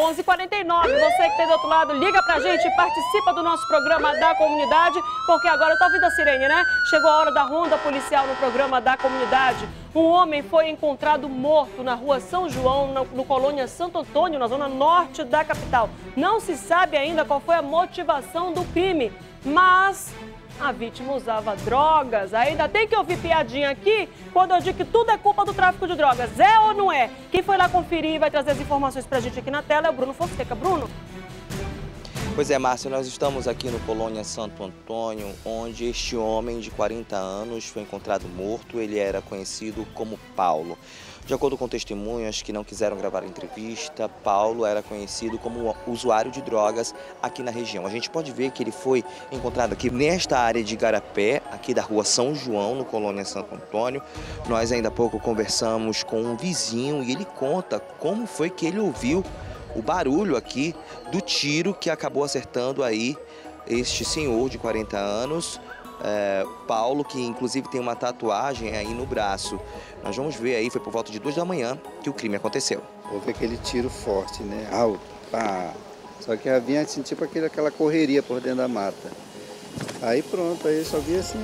11h49, você que tem do outro lado, liga pra gente e participa do nosso programa da comunidade, porque agora tá ouvindo a sirene, né? Chegou a hora da ronda policial no programa da comunidade. Um homem foi encontrado morto na rua São João, no Colônia Santo Antônio, na zona norte da capital. Não se sabe ainda qual foi a motivação do crime, mas a vítima usava drogas. Ainda tem que ouvir piadinha aqui quando eu digo que tudo é culpa do tráfico de drogas. É ou não é? Quem foi lá conferir e vai trazer as informações pra gente aqui na tela é o Bruno Fonseca. Bruno? Pois é, Márcia, nós estamos aqui no Colônia Santo Antônio, onde este homem de 40 anos foi encontrado morto. Ele era conhecido como Paulo. De acordo com testemunhas que não quiseram gravar a entrevista, Paulo era conhecido como usuário de drogas aqui na região. A gente pode ver que ele foi encontrado aqui nesta área de Igarapé, aqui da rua São João, no Colônia Santo Antônio. Nós ainda há pouco conversamos com um vizinho e ele conta como foi que ele ouviu o barulho aqui do tiro que acabou acertando aí este senhor de 40 anos, Paulo, que inclusive tem uma tatuagem aí no braço. Nós vamos ver aí, foi por volta de 2 da manhã que o crime aconteceu. Houve aquele tiro forte, né? Alto, pá. Só que havia assim, tipo aquela correria por dentro da mata. Aí pronto, aí só vi assim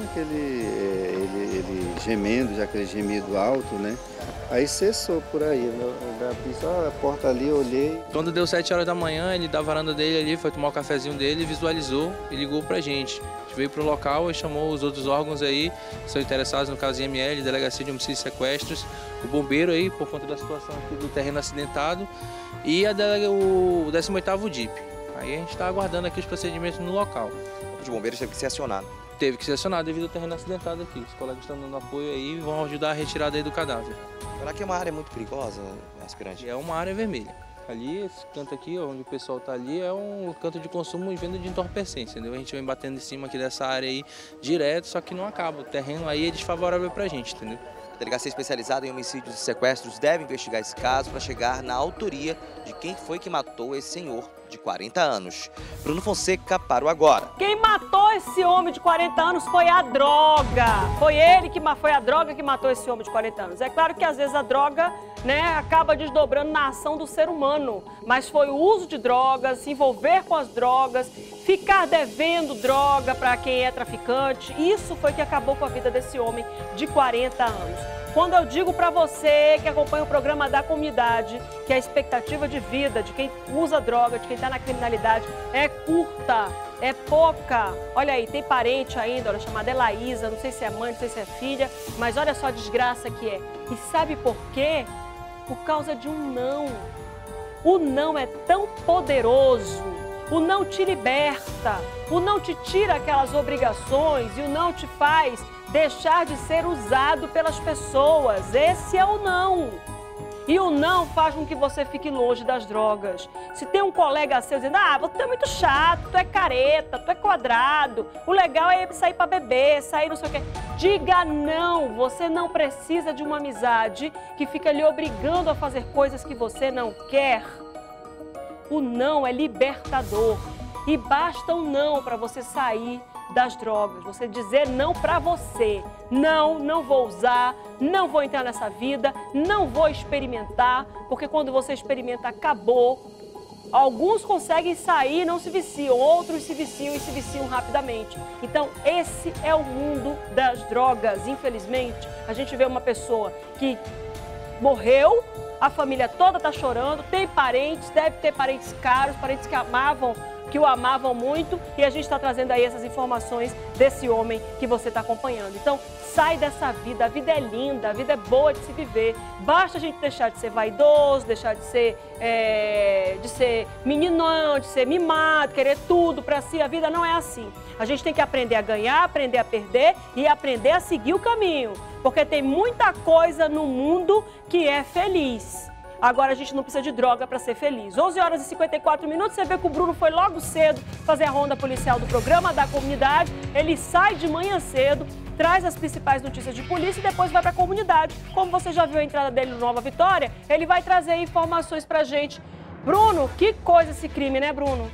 ele gemendo, já aquele gemido alto, né? Aí cessou por aí, eu abri só a porta ali, olhei. Quando deu 7 horas da manhã, ele da varanda dele ali, foi tomar o cafezinho dele, visualizou e ligou pra gente. A gente veio pro local e chamou os outros órgãos aí, que são interessados no caso IML, Delegacia de Homicídios e Sequestros, o bombeiro aí, por conta da situação aqui do terreno acidentado, e o 18º DIP. Aí a gente está aguardando aqui os procedimentos no local. Os bombeiros teve que ser acionado. Teve que ser acionado devido ao terreno acidentado aqui. Os colegas estão dando apoio aí e vão ajudar a retirada aí do cadáver. Será que é uma área muito perigosa, aspirante? É uma área vermelha. Ali, esse canto aqui, onde o pessoal está ali, é um canto de consumo e venda de entorpecentes, entendeu? A gente vem batendo em cima aqui dessa área aí direto, só que não acaba. O terreno aí é desfavorável pra gente, entendeu? A Delegacia Especializada em Homicídios e Sequestros deve investigar esse caso para chegar na autoria de quem foi que matou esse senhor de 40 anos. Bruno Fonseca para o Agora. Quem matou esse homem de 40 anos foi a droga. Foi a droga que matou esse homem de 40 anos. É claro que às vezes a droga, né, acaba desdobrando na ação do ser humano, mas foi o uso de drogas, se envolver com as drogas, ficar devendo droga para quem é traficante. Isso foi que acabou com a vida desse homem de 40 anos. Quando eu digo para você que acompanha o programa da comunidade, que a expectativa de vida de quem usa droga, de quem está na criminalidade, é curta, é pouca. Olha aí, tem parente ainda, olha, chamada Elaísa, não sei se é mãe, não sei se é filha, mas olha só a desgraça que é. E sabe por quê? Por causa de um não. O não é tão poderoso. O não te liberta, o não te tira aquelas obrigações e o não te faz deixar de ser usado pelas pessoas. Esse é o não. E o não faz com que você fique longe das drogas. Se tem um colega seu dizendo, você é muito chato, tu é careta, tu é quadrado, o legal é sair para beber, sair não sei o quê. Diga não, você não precisa de uma amizade que fica lhe obrigando a fazer coisas que você não quer. O não é libertador e basta um não para você sair das drogas, você dizer não para você. Não, não vou usar, não vou entrar nessa vida, não vou experimentar, porque quando você experimenta, acabou. Alguns conseguem sair e não se viciam, outros se viciam e se viciam rapidamente. Então, esse é o mundo das drogas. Infelizmente, a gente vê uma pessoa que morreu, a família toda está chorando, tem parentes, deve ter parentes caros, parentes que o amavam muito, e a gente está trazendo aí essas informações desse homem que você está acompanhando. Então, sai dessa vida, a vida é linda, a vida é boa de se viver. Basta a gente deixar de ser vaidoso, deixar de ser meninão, de ser mimado, querer tudo para si. A vida não é assim. A gente tem que aprender a ganhar, aprender a perder e aprender a seguir o caminho. Porque tem muita coisa no mundo que é feliz. Agora a gente não precisa de droga para ser feliz. 11 horas e 54 minutos, você vê que o Bruno foi logo cedo fazer a ronda policial do programa da comunidade. Ele sai de manhã cedo, traz as principais notícias de polícia e depois vai para a comunidade. Como você já viu a entrada dele no Nova Vitória, ele vai trazer informações pra gente. Bruno, que coisa esse crime, né, Bruno?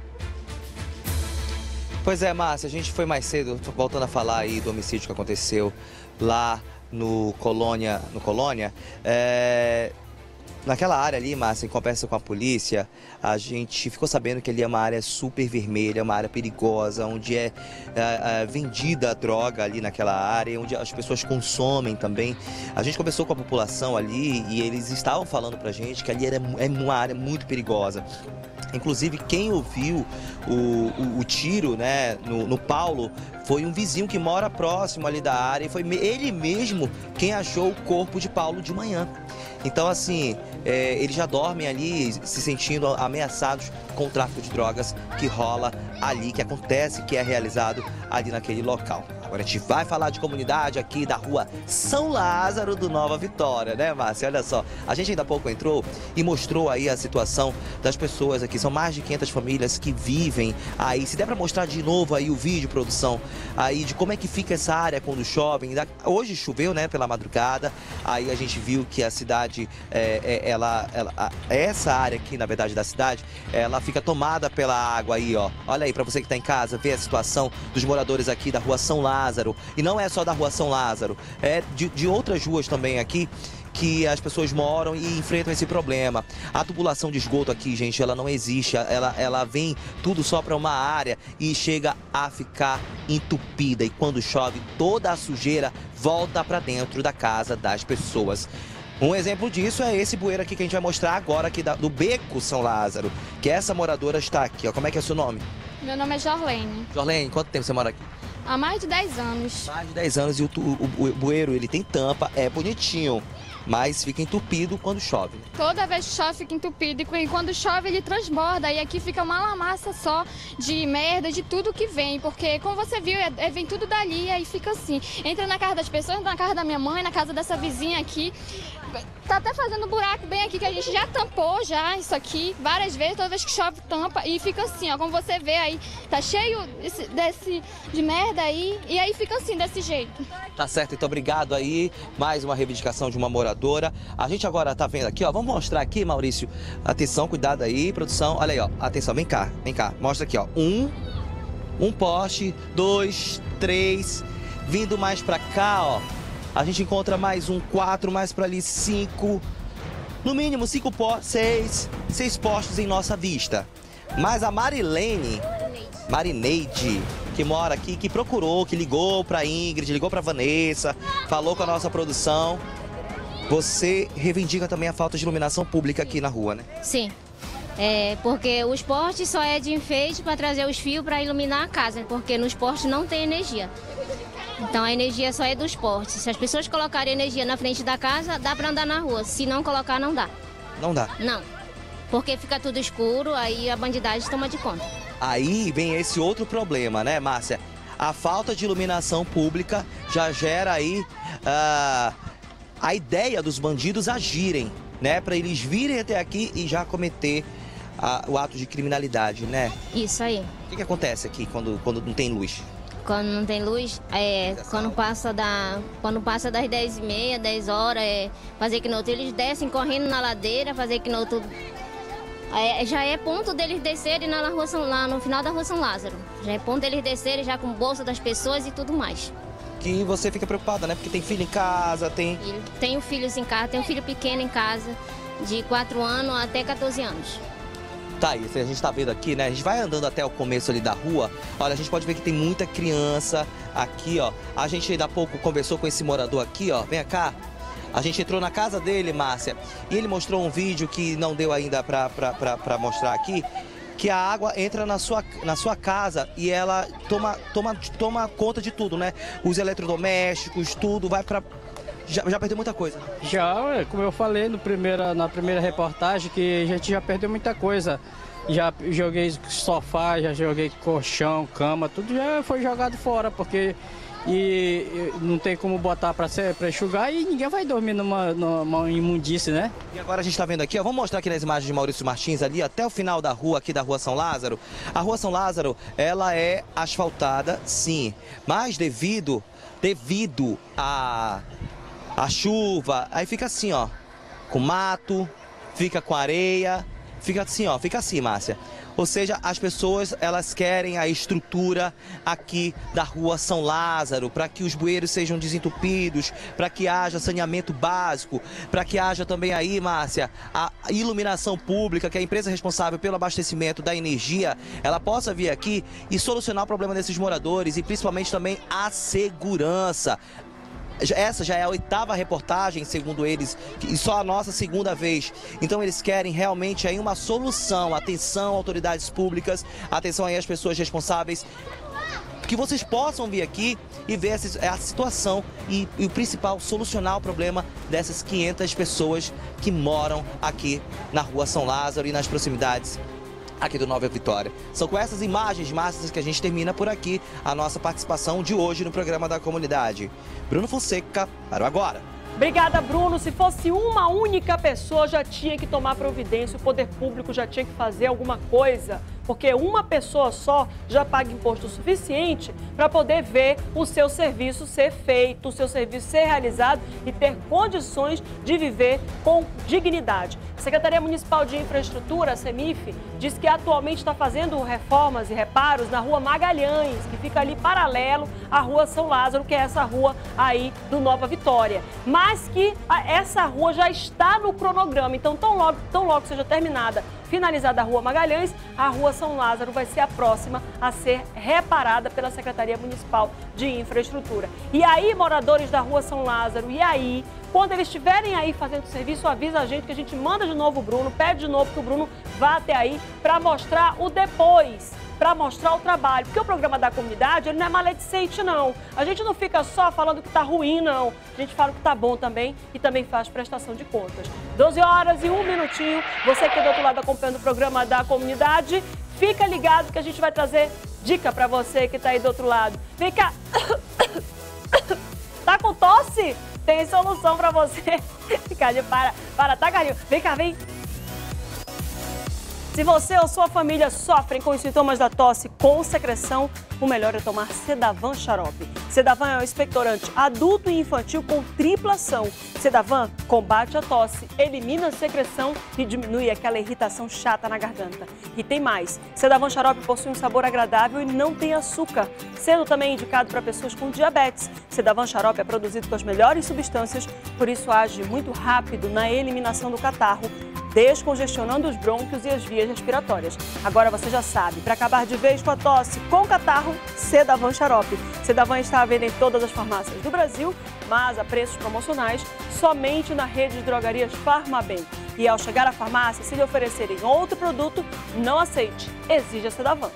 Pois é, Márcia, a gente foi mais cedo, voltando a falar aí do homicídio que aconteceu lá no Colônia. Naquela área ali, Márcia, em conversa com a polícia, a gente ficou sabendo que ali é uma área super vermelha, uma área perigosa, onde é vendida a droga ali naquela área, onde as pessoas consomem também. A gente conversou com a população ali e eles estavam falando pra gente que ali é uma área muito perigosa. Inclusive, quem ouviu o tiro, né, no Paulo foi um vizinho que mora próximo ali da área e foi ele mesmo quem achou o corpo de Paulo de manhã. Então, assim, eles já dormem ali se sentindo ameaçados com o tráfico de drogas que rola ali, que acontece, que é realizado ali naquele local. Agora a gente vai falar de comunidade aqui da rua São Lázaro do Nova Vitória, né, Márcia? Olha só, a gente ainda há pouco entrou e mostrou aí a situação das pessoas aqui. São mais de 500 famílias que vivem aí. Se der para mostrar de novo aí o vídeo, produção, aí de como é que fica essa área quando chove. Hoje choveu, né, pela madrugada, aí a gente viu que a cidade, essa área aqui, na verdade, da cidade, ela fica tomada pela água aí, ó. Olha aí, para você que tá em casa, ver a situação dos moradores aqui da rua São Lázaro. E não é só da rua São Lázaro, é de outras ruas também aqui que as pessoas moram e enfrentam esse problema. A tubulação de esgoto aqui, gente, ela não existe, ela vem tudo só para uma área e chega a ficar entupida. E quando chove, toda a sujeira volta para dentro da casa das pessoas. Um exemplo disso é esse bueiro aqui que a gente vai mostrar agora aqui do Beco São Lázaro, que essa moradora está aqui, ó. Como é que é o seu nome? Meu nome é Jorlene. Jorlene, quanto tempo você mora aqui? Há mais de 10 anos. Mais de 10 anos e o bueiro, ele tem tampa, é bonitinho, mas fica entupido quando chove. Toda vez que chove fica entupido e quando chove ele transborda e aqui fica uma lamaça só de merda, de tudo que vem, porque como você viu, vem tudo dali e aí fica assim. Entra na casa das pessoas, na casa da minha mãe, na casa dessa vizinha aqui. Tá até fazendo buraco bem aqui que a gente já tampou já isso aqui várias vezes, toda vez que chove tampa e fica assim, ó, como você vê aí, tá cheio de merda aí e aí fica assim, desse jeito. Tá certo, então obrigado aí, mais uma reivindicação de uma moradora. A gente agora tá vendo aqui, ó, vamos mostrar aqui, Maurício, atenção, cuidado aí, produção, olha aí, ó, atenção, vem cá, mostra aqui, ó, um poste, 2, 3, vindo mais pra cá, ó. A gente encontra mais 4, mais para ali 5, no mínimo 6 postes em nossa vista. Mas a Marineide, que mora aqui, que procurou, que ligou para Ingrid, ligou para Vanessa, falou com a nossa produção. Você reivindica também a falta de iluminação pública aqui na rua, né? Sim. Porque os postes só é de enfeite para trazer os fios para iluminar a casa, porque nos postes não tem energia. Então a energia só é dos postes. Se as pessoas colocarem energia na frente da casa, dá para andar na rua. Se não colocar, não dá. Não dá? Não. Porque fica tudo escuro, aí a bandidagem toma de conta. Aí vem esse outro problema, né, Márcia? A falta de iluminação pública já gera aí a ideia dos bandidos agirem, né? Para eles virem até aqui e já cometer o ato de criminalidade, né? Isso aí. O que acontece aqui quando não tem luz? Quando não tem luz, quando passa das 10h30, 10 horas, fazer que no outro, eles descem correndo na ladeira, fazer que no outro. Já é ponto deles descerem lá no final da rua São Lázaro. Já é ponto deles descerem já com bolsa das pessoas e tudo mais. Que você fica preocupada, né? Porque tem filho em casa, Tenho filhos em casa, tenho um filho pequeno em casa, de 4 anos até 14 anos. Tá aí, a gente tá vendo aqui, né? A gente vai andando até o começo ali da rua. Olha, a gente pode ver que tem muita criança aqui, ó. A gente ainda há pouco conversou com esse morador aqui, ó. Vem cá. A gente entrou na casa dele, Márcia, e ele mostrou um vídeo que não deu ainda pra mostrar aqui, que a água entra na sua casa e ela toma conta de tudo, né? Os eletrodomésticos, tudo, vai pra... Já perdeu muita coisa? Já, como eu falei na primeira reportagem, que a gente já perdeu muita coisa. Já joguei sofá, já joguei colchão, cama, tudo já foi jogado fora, porque não tem como botar para enxugar e ninguém vai dormir numa imundície, né? E agora a gente está vendo aqui, ó, vamos mostrar aqui nas imagens de Maurício Martins ali, até o final da rua, aqui da rua São Lázaro. A rua São Lázaro, ela é asfaltada, sim, mas devido a chuva, aí fica assim, ó, com mato, fica com areia, fica assim, Márcia. Ou seja, as pessoas, elas querem a estrutura aqui da rua São Lázaro, para que os bueiros sejam desentupidos, para que haja saneamento básico, para que haja também aí, Márcia, a iluminação pública, que a empresa responsável pelo abastecimento da energia, ela possa vir aqui e solucionar o problema desses moradores e principalmente também a segurança. Essa já é a 8ª reportagem, segundo eles, e só a nossa 2ª vez. Então eles querem realmente aí uma solução. Atenção, autoridades públicas, atenção aí às pessoas responsáveis, que vocês possam vir aqui e ver a situação e o principal, solucionar o problema dessas 500 pessoas que moram aqui na rua São Lázaro e nas proximidades aqui do Nova Vitória. São com essas imagens massas que a gente termina por aqui a nossa participação de hoje no programa da comunidade. Bruno Fonseca, para o Agora. Obrigada, Bruno. Se fosse uma única pessoa, já tinha que tomar providência, o poder público já tinha que fazer alguma coisa, porque uma pessoa só já paga imposto suficiente para poder ver o seu serviço ser feito, o seu serviço ser realizado e ter condições de viver com dignidade. A Secretaria Municipal de Infraestrutura, a CEMIF, diz que atualmente está fazendo reformas e reparos na Rua Magalhães, que fica ali paralelo à Rua São Lázaro, que é essa rua aí do Nova Vitória. Mas que essa rua já está no cronograma, então tão logo seja terminada, finalizada a Rua Magalhães, a Rua São Lázaro vai ser a próxima a ser reparada pela Secretaria Municipal de Infraestrutura. E aí, moradores da Rua São Lázaro, e aí, quando eles estiverem aí fazendo serviço, avisa a gente que a gente manda de novo o Bruno, pede de novo que o Bruno vá até aí para mostrar o depois, para mostrar o trabalho. Porque o programa da comunidade, ele não é maledicente, não. A gente não fica só falando que tá ruim, não. A gente fala que tá bom também e também faz prestação de contas. 12 horas e 1 minutinho. Você que é do outro lado acompanhando o programa da comunidade, fica ligado que a gente vai trazer dica para você que tá aí do outro lado. Vem cá. Tá com tosse? Tem solução para você. Para, tá, carinho? Vem cá, vem. Se você ou sua família sofrem com os sintomas da tosse com secreção, o melhor é tomar Sedavan Xarope. Sedavan é um expectorante adulto e infantil com tripla ação. Sedavan combate a tosse, elimina a secreção e diminui aquela irritação chata na garganta. E tem mais, Sedavan Xarope possui um sabor agradável e não tem açúcar, sendo também indicado para pessoas com diabetes. Sedavan Xarope é produzido com as melhores substâncias, por isso age muito rápido na eliminação do catarro, descongestionando os brônquios e as vias respiratórias. Agora você já sabe, para acabar de vez com a tosse com catarro, Sedavan Xarope. Sedavan está à venda em todas as farmácias do Brasil, mas a preços promocionais somente na rede de drogarias Farmabem. E ao chegar à farmácia, se lhe oferecerem outro produto, não aceite, exija Sedavan.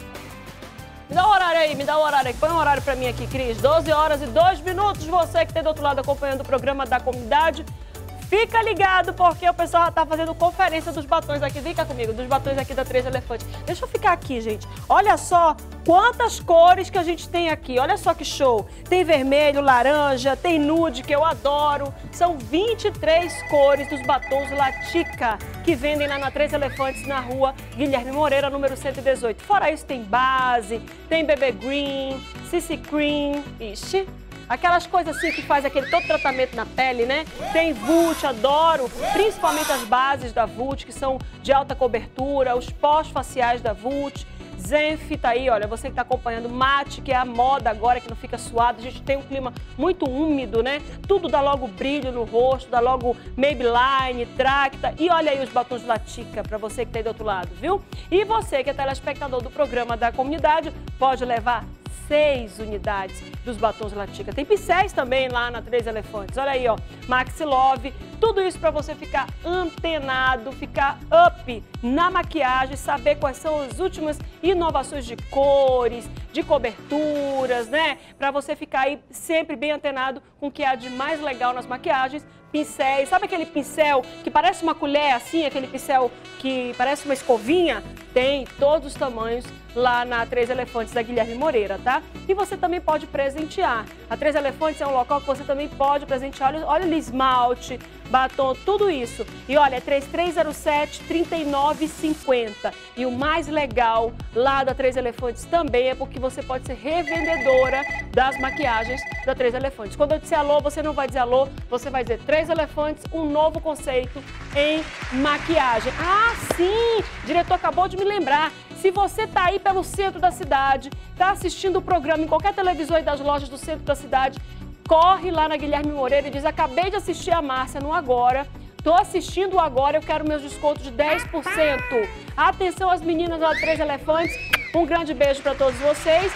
Me dá o horário aí, põe um horário para mim aqui, Cris. 12 horas e 2 minutos, você que está do outro lado acompanhando o programa da comunidade. Fica ligado, porque o pessoal já tá fazendo conferência dos batons aqui. Vem cá comigo, dos batons aqui da Três Elefantes. Deixa eu ficar aqui, gente. Olha só quantas cores que a gente tem aqui. Olha só que show. Tem vermelho, laranja, tem nude, que eu adoro. São 23 cores dos batons Latica, que vendem lá na Três Elefantes, na rua Guilherme Moreira, número 118. Fora isso, tem base, tem BB Green, CC Cream, ixi. Aquelas coisas assim que faz aquele todo tratamento na pele, né? Tem Vult, adoro, principalmente as bases da Vult, que são de alta cobertura, os pós-faciais da Vult. Zenf tá aí, olha, você que tá acompanhando, Mate, que é a moda agora, que não fica suado. A gente tem um clima muito úmido, né? Tudo dá logo brilho no rosto, dá logo Maybelline, Tracta. E olha aí os batons Latica, pra você que tá aí do outro lado, viu? E você que é telespectador do programa da comunidade, pode levar 6 unidades dos batons Latica. Tem pincéis também lá na Três Elefantes. Olha aí, ó, Maxi Love. Tudo isso para você ficar antenado, ficar up na maquiagem, saber quais são as últimas inovações de cores, de coberturas, né? Para você ficar aí sempre bem antenado com o que há de mais legal nas maquiagens. Pincéis, sabe aquele pincel que parece uma colher assim, aquele pincel que parece uma escovinha? Tem todos os tamanhos lá na Três Elefantes da Guilherme Moreira, tá? E você também pode presentear. A Três Elefantes é um local que você também pode presentear. Olha ali, esmalte, batom, tudo isso. E olha, é 3307-3950. E o mais legal lá da Três Elefantes também é porque você pode ser revendedora das maquiagens da Três Elefantes. Quando eu disser alô, você não vai dizer alô, você vai dizer Três Elefantes, um novo conceito em maquiagem. Ah, sim! O diretor acabou de me lembrar. Se você tá aí pelo centro da cidade, tá assistindo o programa em qualquer televisor das lojas do centro da cidade, corre lá na Guilherme Moreira e diz: acabei de assistir a Márcia no Agora, tô assistindo o Agora, eu quero meus descontos de 10%. Atenção às meninas lá do Três Elefantes, um grande beijo para todos vocês.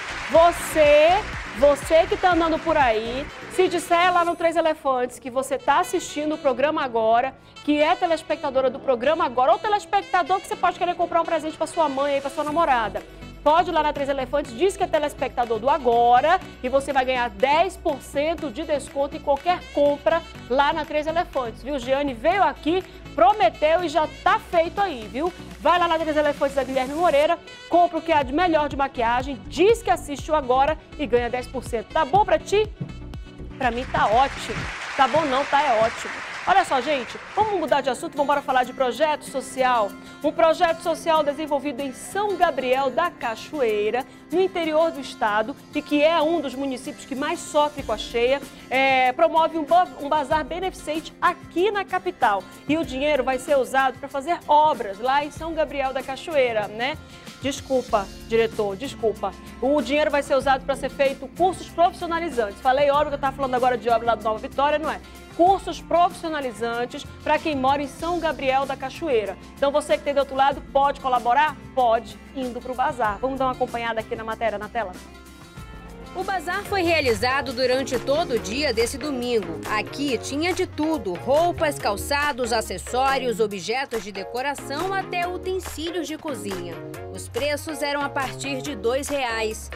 Você que tá andando por aí, se disser lá no Três Elefantes que você tá assistindo o programa Agora, que é telespectadora do programa Agora, ou telespectador que você pode querer comprar um presente para sua mãe aí, para sua namorada, pode ir lá na Três Elefantes, diz que é telespectador do Agora e você vai ganhar 10% de desconto em qualquer compra lá na Três Elefantes, viu? Giane veio aqui, prometeu e já tá feito aí, viu? Vai lá na Três Elefantes da Guilherme Moreira, compra o que há de melhor de maquiagem, diz que assiste o Agora e ganha 10%. Tá bom pra ti? Pra mim tá ótimo. Tá bom não, tá? É ótimo. Olha só, gente, vamos mudar de assunto, vamos embora falar de projeto social. Um projeto social desenvolvido em São Gabriel da Cachoeira, no interior do estado, e que é um dos municípios que mais sofre com a cheia, promove um bazar beneficente aqui na capital. E o dinheiro vai ser usado para fazer obras lá em São Gabriel da Cachoeira, né? Desculpa, diretor, desculpa. O dinheiro vai ser usado para ser feito cursos profissionalizantes. Falei obra, que eu estava falando agora de obra lá do Nova Vitória, não é? Cursos profissionalizantes para quem mora em São Gabriel da Cachoeira. Então você que tem do outro lado, pode colaborar? Pode, indo para o bazar. Vamos dar uma acompanhada aqui na matéria, na tela. O bazar foi realizado durante todo o dia desse domingo. Aqui tinha de tudo: roupas, calçados, acessórios, objetos de decoração até utensílios de cozinha. Os preços eram a partir de R$ 2.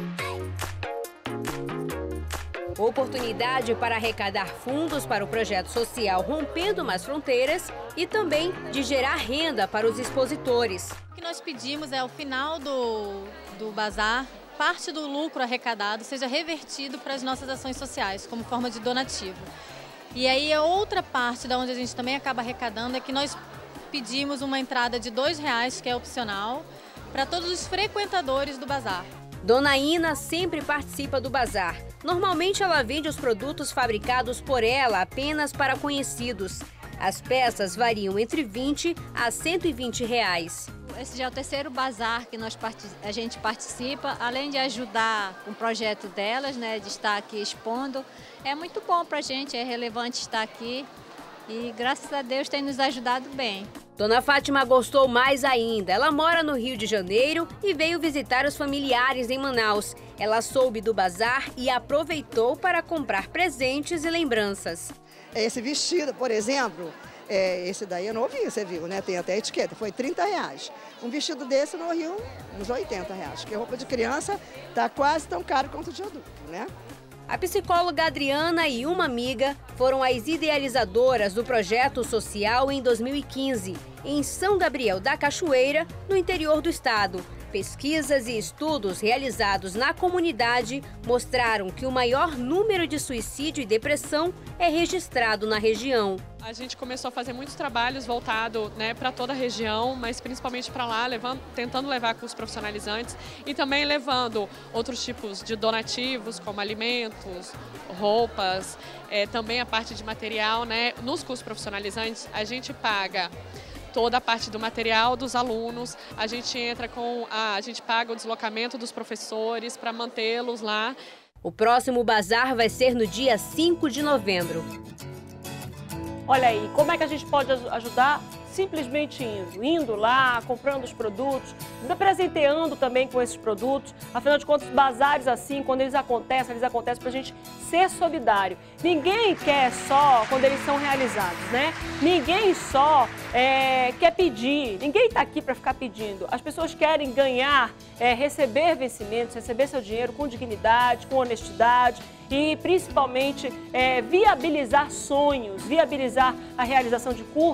Oportunidade para arrecadar fundos para o projeto social Rompendo Mais Fronteiras e também de gerar renda para os expositores. O que nós pedimos é, ao final do bazar, parte do lucro arrecadado seja revertido para as nossas ações sociais, como forma de donativo. E aí a outra parte da onde a gente também acaba arrecadando é que nós pedimos uma entrada de R$ 2, que é opcional, para todos os frequentadores do bazar. Dona Ina sempre participa do bazar. Normalmente ela vende os produtos fabricados por ela apenas para conhecidos. As peças variam entre R$ 20 a R$ 120. Esse já é o terceiro bazar que a gente participa, além de ajudar com o projeto delas, né, de estar aqui expondo. É muito bom para a gente, é relevante estar aqui e graças a Deus tem nos ajudado bem. Dona Fátima gostou mais ainda. Ela mora no Rio de Janeiro e veio visitar os familiares em Manaus. Ela soube do bazar e aproveitou para comprar presentes e lembranças. Esse vestido, por exemplo, esse daí é novinho, você viu, né? Tem até etiqueta, foi R$ 30. Um vestido desse no Rio, uns R$ 80, porque roupa de criança tá quase tão caro quanto de adulto, né? A psicóloga Adriana e uma amiga foram as idealizadoras do projeto social em 2015, em São Gabriel da Cachoeira, no interior do estado. Pesquisas e estudos realizados na comunidade mostraram que o maior número de suicídio e depressão é registrado na região. A gente começou a fazer muitos trabalhos voltados, né, para toda a região, mas principalmente para lá, tentando levar cursos profissionalizantes e também levando outros tipos de donativos, como alimentos, roupas, também a parte de material, né. Nos cursos profissionalizantes, a gente paga toda a parte do material dos alunos, a gente paga o deslocamento dos professores para mantê-los lá. O próximo bazar vai ser no dia 5 de novembro. Olha aí, como é que a gente pode ajudar? Simplesmente indo lá, comprando os produtos, presenteando também com esses produtos. Afinal de contas, bazares assim, quando eles acontecem para a gente ser solidário. Ninguém quer só quando eles são realizados, né? Ninguém só quer pedir, ninguém está aqui para ficar pedindo. As pessoas querem ganhar, receber vencimentos, receber seu dinheiro com dignidade, com honestidade e principalmente viabilizar sonhos, viabilizar a realização de cursos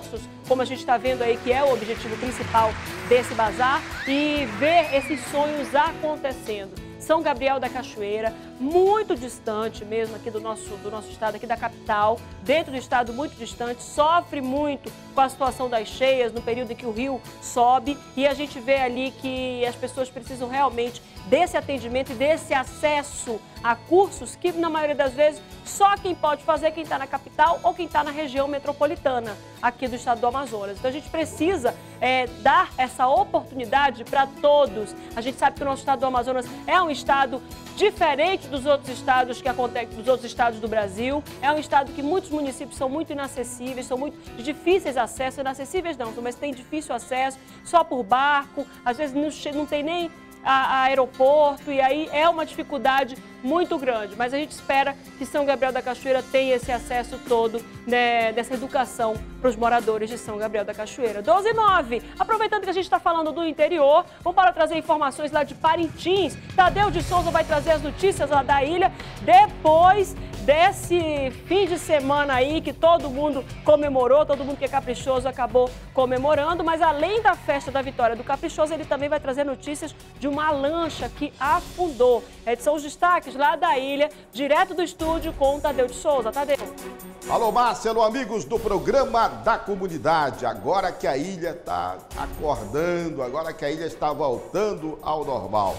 como a gente está vendo aí, que é o objetivo principal desse bazar, e ver esses sonhos acontecendo. São Gabriel da Cachoeira, muito distante mesmo aqui do nosso estado, aqui da capital, dentro do estado muito distante, sofre muito com a situação das cheias, no período em que o rio sobe, e a gente vê ali que as pessoas precisam realmente desse atendimento e desse acesso a cursos que, na maioria das vezes, só quem pode fazer é quem está na capital ou quem está na região metropolitana aqui do estado do Amazonas. Então a gente precisa dar essa oportunidade para todos. A gente sabe que o nosso estado do Amazonas é um estado diferente dos outros estados dos outros estados do Brasil. É um estado que muitos municípios são muito inacessíveis, são muito de difíceis acesso, inacessíveis não, mas tem difícil acesso, só por barco, às vezes não tem nem aeroporto, e aí é uma dificuldade muito grande, mas a gente espera que São Gabriel da Cachoeira tenha esse acesso todo, né, dessa educação para os moradores de São Gabriel da Cachoeira. 12h09, aproveitando que a gente está falando do interior, vamos para trazer informações lá de Parintins. Tadeu de Souza vai trazer as notícias lá da ilha, depois desse fim de semana aí que todo mundo comemorou, todo mundo que é caprichoso acabou comemorando, mas além da festa da vitória do Caprichoso, ele também vai trazer notícias de uma lancha que afundou. São os destaques lá da ilha, direto do estúdio com o Tadeu de Souza. Tadeu. Alô, Márcia, alô, amigos do programa da comunidade. Agora que a ilha está acordando, agora que a ilha está voltando ao normal.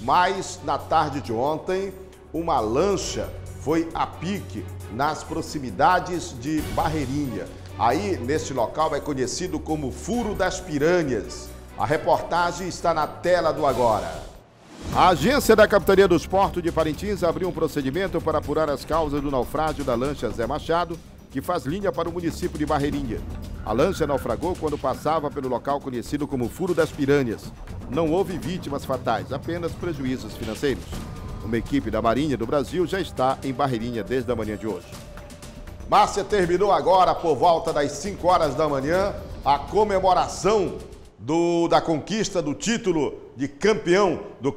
Mas na tarde de ontem, uma lancha foi a pique nas proximidades de Barreirinha. Aí, neste local, é conhecido como Furo das Piranhas. A reportagem está na tela do agora. A agência da Capitania dos Portos de Parintins abriu um procedimento para apurar as causas do naufrágio da lancha Zé Machado, que faz linha para o município de Barreirinha. A lancha naufragou quando passava pelo local conhecido como Furo das Piranhas. Não houve vítimas fatais, apenas prejuízos financeiros. Uma equipe da Marinha do Brasil já está em Barreirinha desde a manhã de hoje. Márcia, terminou agora, por volta das 5 horas da manhã, a comemoração da conquista do título de campeão do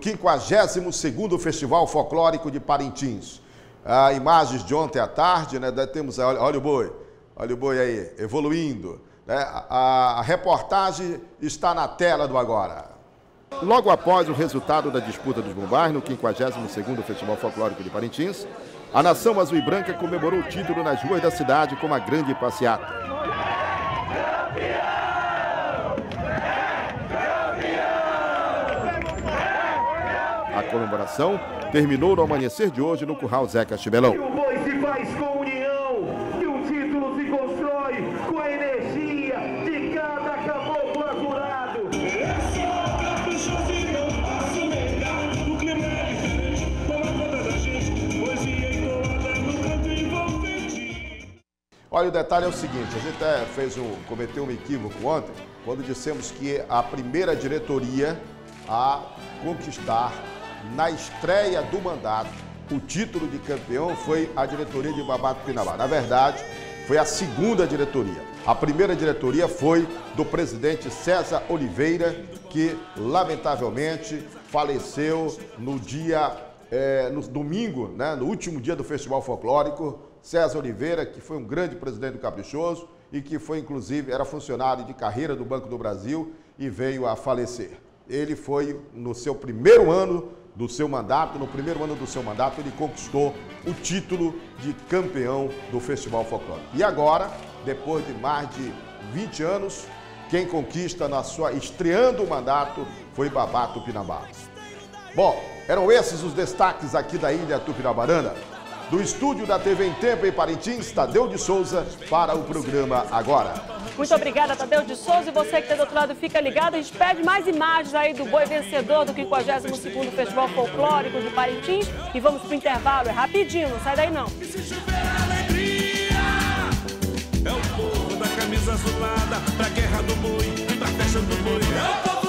52º Festival Folclórico de Parintins. Imagens de ontem à tarde, né? Temos, olha o boi aí, evoluindo. Né? A reportagem está na tela do agora. Logo após o resultado da disputa dos bombais no 52º Festival Folclórico de Parintins, a nação azul e branca comemorou o título nas ruas da cidade com uma grande passeata. A comemoração terminou no amanhecer de hoje no Curral Zé Castilbelão. O boi se faz com união, e o título se constrói com a energia de cada caboclo acurado. Olha, o detalhe é o seguinte, a gente até cometeu um equívoco ontem, quando dissemos que a primeira diretoria a conquistar na estreia do mandato o título de campeão foi a diretoria de Babato Pinambá. Na verdade, foi a segunda diretoria. A primeira diretoria foi do presidente César Oliveira, que lamentavelmente faleceu no domingo, né, no último dia do Festival Folclórico. César Oliveira, que foi um grande presidente do Caprichoso e que foi, inclusive, era funcionário de carreira do Banco do Brasil e veio a falecer. Ele foi no seu primeiro ano do seu mandato, ele conquistou o título de campeão do Festival Folclórico. E agora, depois de mais de 20 anos, quem conquista estreando o mandato foi Babato Pinambá. Bom, eram esses os destaques aqui da Ilha Tupinabarana. Do estúdio da TV em Tempo em Parintins, Tadeu de Souza para o programa Agora. Muito obrigada, Tadeu de Souza. E você que está do outro lado, fica ligado. A gente pede mais imagens aí do boi vencedor do 52º Festival Folclórico de Parintins. E vamos pro intervalo. É rapidinho, não sai daí não. E se chover alegria, é o povo da camisa azulada, pra guerra do boi, pra festa do boi. É o povo